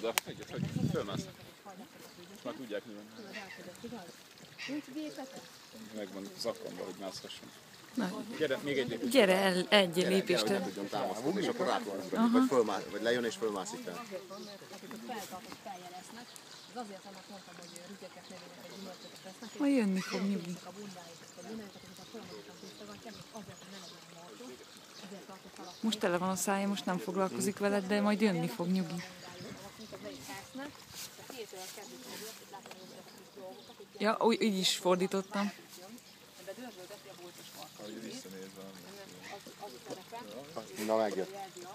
oda, hogy fölmásznak. Már tudják, mi van. Meg van zakkonva, hogy mászhasson. Gyere, még egy lépést. Gyere, egy lépést. Gyere, hogy ne tudjon támaszkodni, és akkor rá tudunk, vagy lejön és fölmászik fel. Majd jönni fog, nyugi. Most tele van a szája, most nem foglalkozik veled, de majd jönni fog, nyugi. Ja, így is fordítottam. Na, megjött.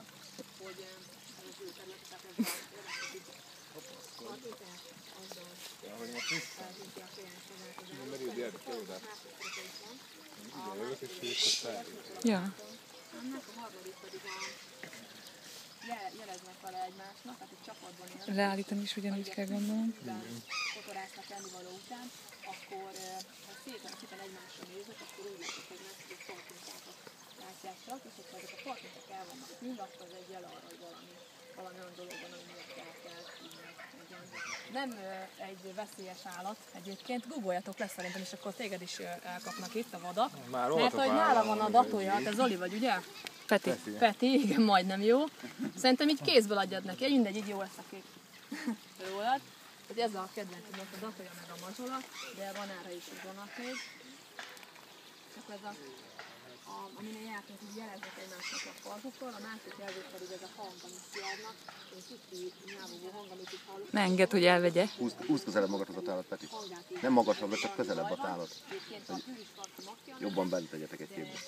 Ja. Jeleznek vele egymásnak, tehát egy csapatban élnek. Leállítani is ugyanúgy kell gondolom. Fotorásznak ennivaló után, akkor ha szépen egymásra néznek, akkor úgy látják, hogy meg tudjuk partmintákat látják csak, és hogyha ezek a partminták el vannak küld, akkor ez egy jel arra, hogy valami olyan dolog van, ami miatt el kell nem egy veszélyes állat egyébként, googoljatok le szerintem, és akkor téged is elkapnak itt a vadak. Mert hogy nála van a datója, te Zoli vagy, ugye? Peti, igen, majdnem jó. Szerintem így kézből adjad neki, mindegy, így jó lesz a kép. Rólad. Tehát ez a kedvencemnek a datója meg a mazsola, de van erre is vonat még. Csak ez aminél jártunk, hogy jeleznek egymásnak a farkukkal, a másik jelző pedig ez a hang, amit kiadnak, és itt nyávogó hang, amit itt hallunk. Ne engedd, hogy elvegye. Húzd közelebb magadhoz a tálat, Peti. Nem magasabb, de csak közelebb a tálat. Hogy jobban bent tegyetek egy képbe.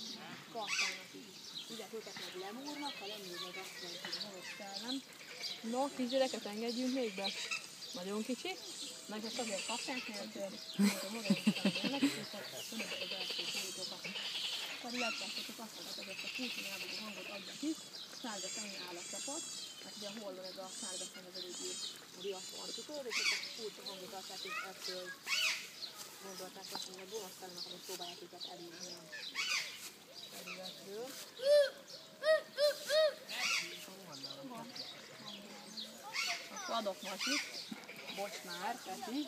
Ugye őket meg lemúrnak, ha lemúrnak azt mondjuk, hogy horosz szellem. No, kisgyereket engedjünk még be. Nagyon kicsi. Meg ezt azért kapják, mert a modernistán élnek, és önöket az első szólítókat. Akkor illetve azt mondják, hogy ezt a kulcsi nyelvű hangot adja ki, sárga szengye áll a csapat, mert ugye hol van ez a sárga szeng az eléggé diasztolni tudod, és ezt a kulcsi hangot adták, és ettől gondolták azt, hogy a gonosztának, amit próbálják őket elírni a területről. Akkor adok Matit. Bocs már, Peti.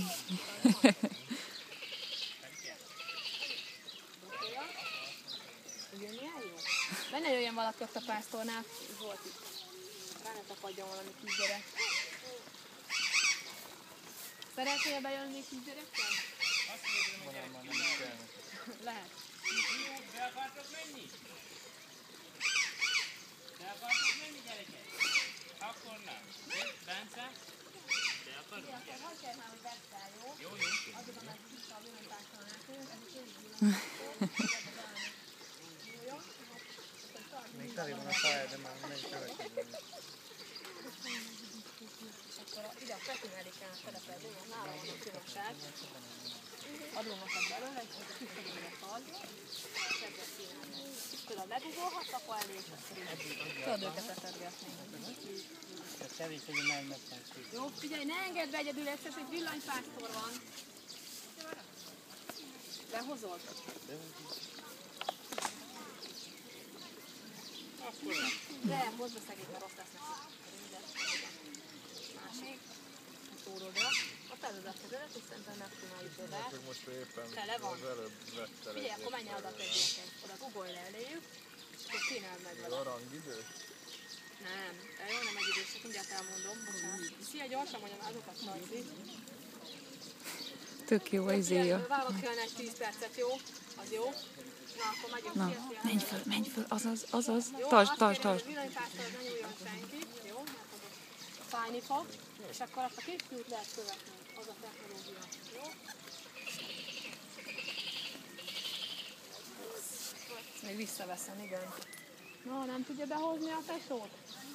Ugye milyen jó? Benne jöjjön valaki ott a pásztornál. Volt itt. Rá ne tapadjon valami kisgyerek. Szeretnél bejönni kisgyerekkel? Azt mondom, hogy gyerek, nem kell. Lehet. Be akartok menni? Be akartok menni, gyerekek? Akkor nem. Bence? Be akarok? Akkor hogy kell már, hogy beszáll, jó? Jó. Azok, amelyek vissza a villantással látjuk, ez is egy még teli van a szája, de már megy következő. és akkor ide a Peti mellé kellene szerepelni, mert nála van a különbség. Adónokat belőle, és a kifejezőre fal, kedves színálni. Tudod, legugolhatsz a fal elé, és akkor tudod őket letergetni. Ez kevés, hogy nem messzem szűk. Jó, figyelj, ne engedd be egyedül, egyszer, hogy villanypásztor van. Behozod? De, hozd be szegény, mert rossz lesz neki. Másik, túrodra. Ott előzett az előtt, és szerintem megcsináljuk oda. Most éppen Tele van. az előbb vette. Figyelj, akkor menj el oda tegyetek. Oda googolj le eléjük, és akkor kínáld meg vele. Aranyidő? Nem, jó, nem egy idős, csak mindjárt elmondom, bocsánat. Szia, gyorsan mondjam azokat Sajci. Tök jó az izéja. Várok kellene egy 10 percet, jó? Az jó? Na, akkor megyünk. Na, Szia, menj föl, azaz. jó, Tartsd. Villanypásztor, ne nyúljon senki, jó? Mert az fájni fog, és akkor azt a kis fiút lehet követni, az a technológia, jó? Még visszaveszem, igen. Na, nem tudja behozni a tesót?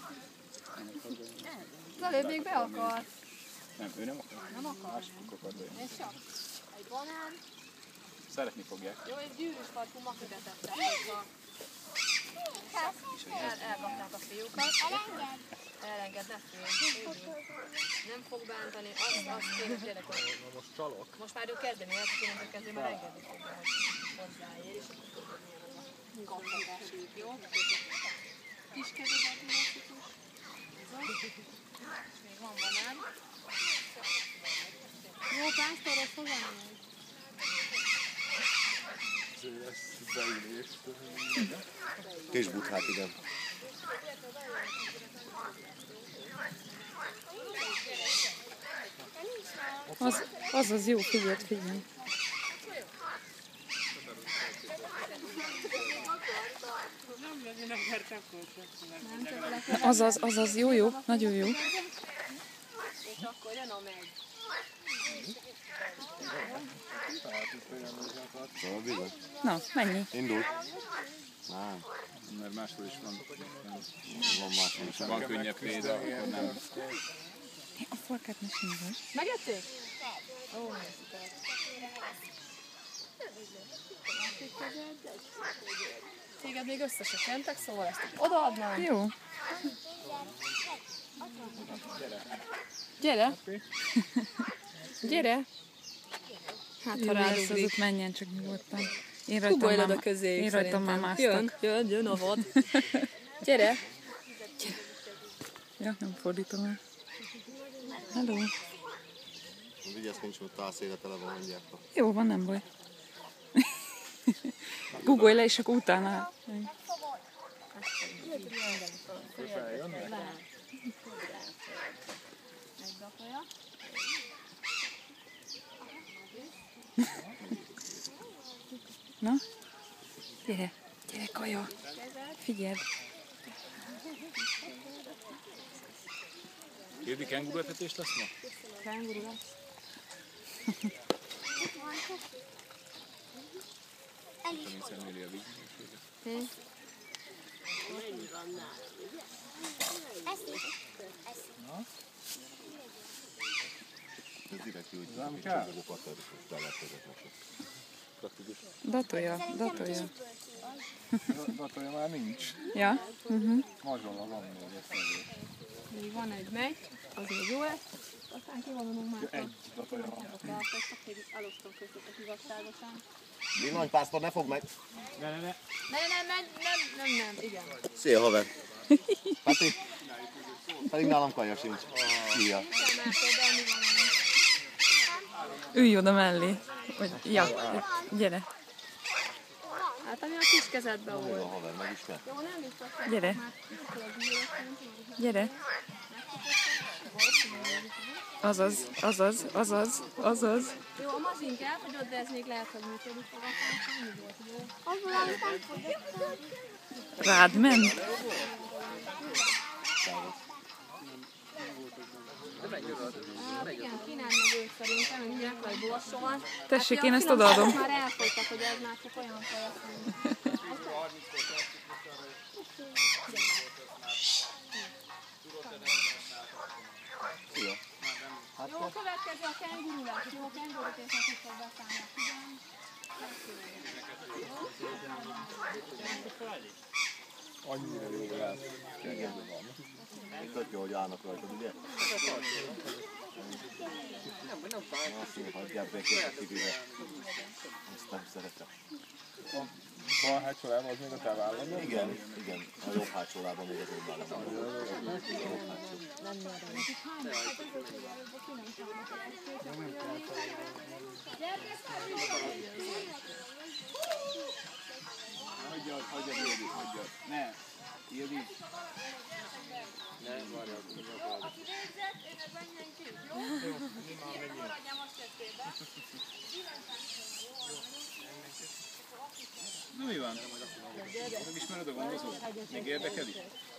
Az előbb még be akar. Nem, ő nem akar. Nem akar? Másik akar bejönni. És csak? Egy banán. Szeretni fogják. Jó, egy gyűrűs farkú makitet tettek hozzá. Elkapták a fiúkat. Elenged, ne félj. Nem fog bántani, azt kérem tényleg, hogy... Most csalok. Most már ő kezdeni, mert én kezdeni, már engedni fogja, hogy hozzáér, és akkor tudod, milyen az a kaphatásig, jó? Kis kezed a pillanatikus. van banán. Jó, pásztoros hozzá megy. Kisbuthát, igen. Az jó, figyelj. Nem legyen akár csak Az, jó, nagyon jó. És akkor jön a megy. Szóval bizony. Na, mennyi? Indult. Nem. Mert máshol is van. Van máshol is. Van könnyebb példa, akkor nem. A farkát ne sínzol. Megjötték? Ó, nagyon szuper. Téged még össze se kentek, szóval ezt odaadnám. Jó. Gyere. Hát, ha Jó rád lesz, ugrik. Menjen csak nyugodtan. Én Ugolj oda közéjük, én rajtam már szerintem. másztak. Jön a vad. Gyere. Ja, nem fordítom el. Hello. Vigyázz, nincs, hogy tálszéle tele van, mondják. Jó van, nem baj. Googolj le, és akkor utána. Na, gyere kaja. Figyeld. Kérdi, kenguruetetés lesz ma? Kenguru lesz. Én szemléli a vízminőséget. Ez direkt jó, hogy csillagokat beletvezetnek. Praktikus. Datolja. Datolja már nincs. Ja? Nagyon van még ezt nevét. Még van egy megy, az még jó lesz. Aztán kivonulunk már. Egy datolja van. Tartottak, hogy elosztom köztetek igazságosan. Villangypásztor, ne fogd meg! Nem, igen. Szia, haver! Peti! Pedig nálam kaja sincs. Szia! Ülj oda mellé. Vagy, ja, gyere. Hát ami a kis kezedbe Jó volt. a haver, megismer? Jó, nem biztos, Gyere. Gyere. Azaz. Jó, a mazsink elfogyott, de ez még lehet, hogy működik fog. Annyi volt, jó? Rád ment. Igen, kínálj meg őt szerintem, hogy mindjárt vagy borsolni. Tessék, én ezt odaadom. Már elfogytak, hogy ez már csak olyan fejek. Szia! Jó, a következő a kenguru lesz. Jó, a kengurutésznek is fog beszállni. Annyira jó lehet. Tök jó, hogy állnak rajtad, ugye? Azt mondja, hagyjál békét a kivize. Ezt nem szeretem. A bal hátsó lába az még a te vállalod? Igen. A jobb hátsó lábam még az én vállam. Hagyjad. Ne. Ildi. Na mi van? Megismered a gondozót? Még érdekeli?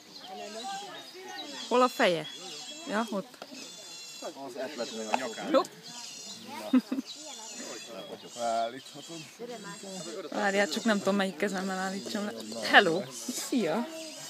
Hol a feje? Ja, ott. Az etlet meg a nyakán. Jó. Állíthatod. Várjál, csak nem tudom melyik kezemmel állítsam le. Hello! Szia!